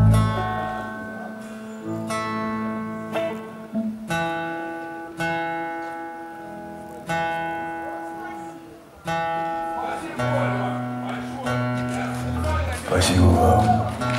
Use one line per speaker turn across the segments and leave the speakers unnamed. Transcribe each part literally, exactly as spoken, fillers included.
Спасибо вам.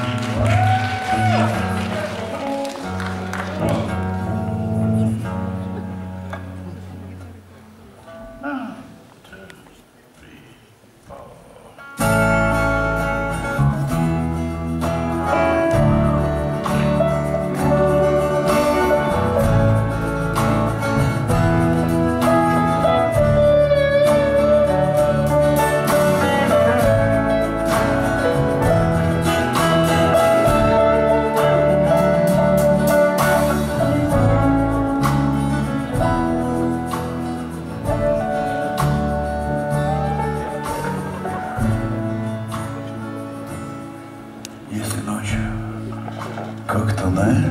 Если ночь, как туннель,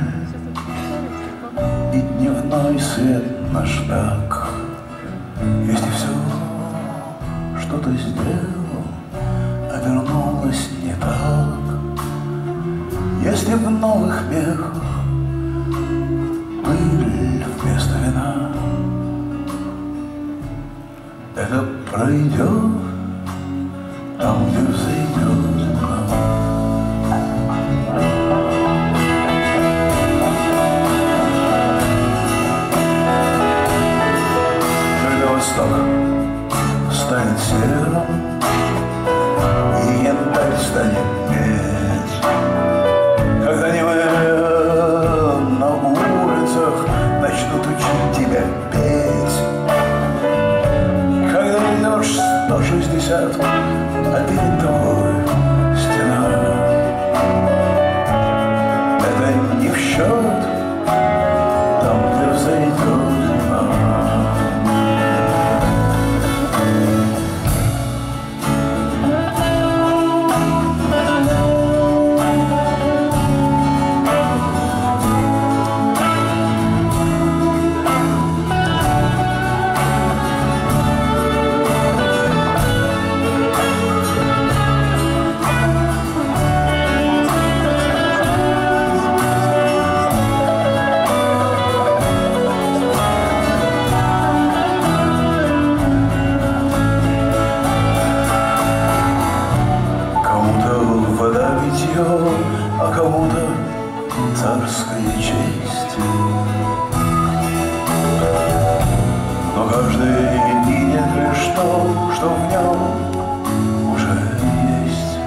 и дневной свет наш так, если все, что ты сделал, обернулось не так, если в новых мехах пыль вместо вина, это пройдет там, где взойдет луна. Станет севером, и янтарь станет медь. Когда не мы на улицах начнут учить тебя петь. Когда идешь сто шестьдесят, а перед тобой стена. Это не в счет, там, где взойдет луна. А кому-то царская честь. Но каждый видит лишь то, что в нем уже есть.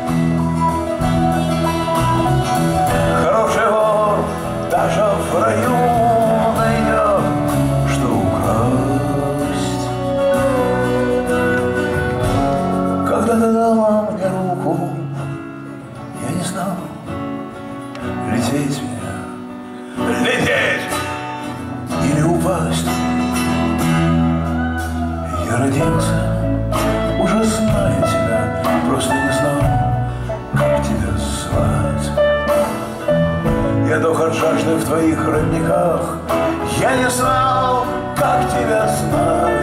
Хороший вор даже в раю найдет, что украсть. Когда ты дала мне руку, я не знал, лететь меня, лететь или упасть. Я родился, уже зная тебя, просто не знал, как тебя звать. Я дох от жажды в твоих родниках, я не знал, как тебя знать.